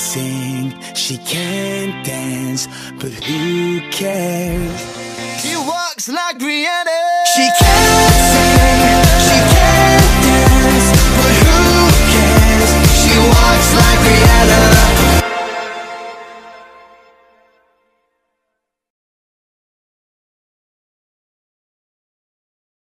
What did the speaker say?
sing, she can't dance, but who cares? She walks like Rihanna. She can't sing, she can't dance, but who cares? She walks like Rihanna.